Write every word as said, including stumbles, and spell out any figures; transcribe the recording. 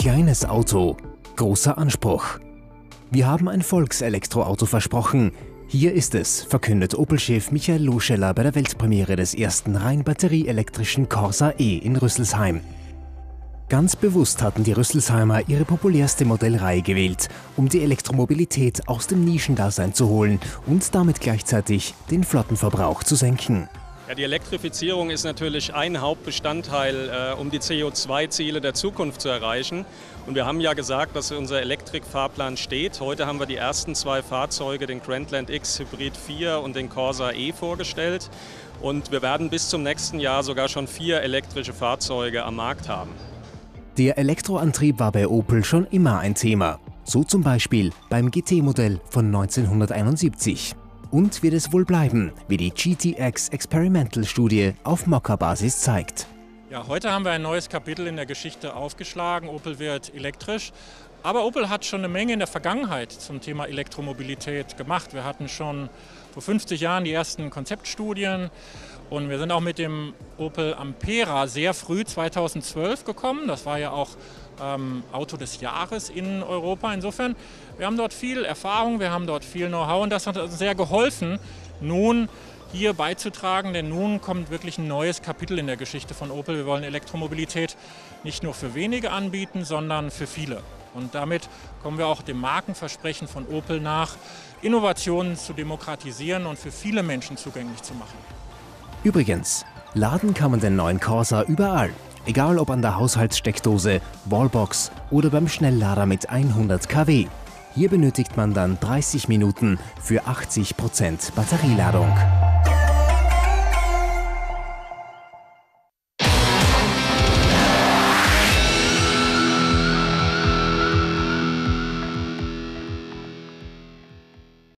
Kleines Auto, großer Anspruch. Wir haben ein Volkselektroauto versprochen. Hier ist es, verkündet Opel-Chef Michael Lohscheller bei der Weltpremiere des ersten rein batterieelektrischen Corsa E in Rüsselsheim. Ganz bewusst hatten die Rüsselsheimer ihre populärste Modellreihe gewählt, um die Elektromobilität aus dem Nischendasein zu holen und damit gleichzeitig den Flottenverbrauch zu senken. Ja, die Elektrifizierung ist natürlich ein Hauptbestandteil, äh, um die C O zwei Ziele der Zukunft zu erreichen. Und wir haben ja gesagt, dass unser Elektrikfahrplan steht. Heute haben wir die ersten zwei Fahrzeuge, den Grandland X Hybrid vier und den Corsa E vorgestellt. Und wir werden bis zum nächsten Jahr sogar schon vier elektrische Fahrzeuge am Markt haben. Der Elektroantrieb war bei Opel schon immer ein Thema. So zum Beispiel beim G T-Modell von neunzehnhunderteinundsiebzig. Und wird es wohl bleiben, wie die G T X Experimental-Studie auf Mokka-Basis zeigt. Ja, heute haben wir ein neues Kapitel in der Geschichte aufgeschlagen. Opel wird elektrisch. Aber Opel hat schon eine Menge in der Vergangenheit zum Thema Elektromobilität gemacht. Wir hatten schon vor fünfzig Jahren die ersten Konzeptstudien. Und wir sind auch mit dem Opel Ampera sehr früh zweitausendzwölf gekommen. Das war ja auch ähm, Auto des Jahres in Europa. Insofern, wir haben dort viel Erfahrung, wir haben dort viel Know-how und das hat uns sehr geholfen, nun hier beizutragen, denn nun kommt wirklich ein neues Kapitel in der Geschichte von Opel. Wir wollen Elektromobilität nicht nur für wenige anbieten, sondern für viele. Und damit kommen wir auch dem Markenversprechen von Opel nach, Innovationen zu demokratisieren und für viele Menschen zugänglich zu machen. Übrigens, laden kann man den neuen Corsa überall. Egal ob an der Haushaltssteckdose, Wallbox oder beim Schnelllader mit hundert Kilowatt. Hier benötigt man dann dreißig Minuten für achtzig Prozent Batterieladung.